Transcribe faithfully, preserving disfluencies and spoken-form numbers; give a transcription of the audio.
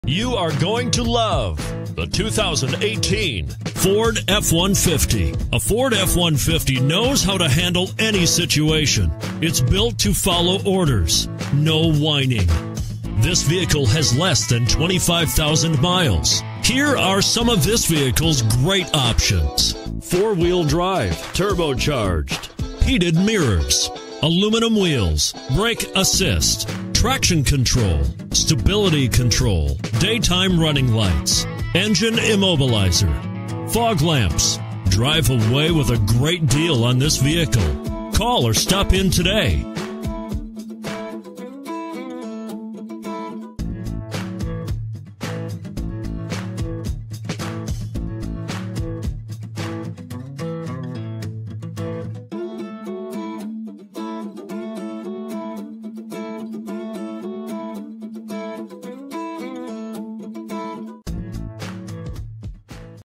You are going to love the two thousand eighteen Ford F one fifty. A Ford F one fifty knows how to handle any situation. It's built to follow orders, no whining. This vehicle has less than twenty-five thousand miles. Here are some of this vehicle's great options: four-wheel drive, turbocharged, heated mirrors, aluminum wheels, brake assist, traction control, stability control, daytime running lights, engine immobilizer, fog lamps. Drive away with a great deal on this vehicle. Call or stop in today.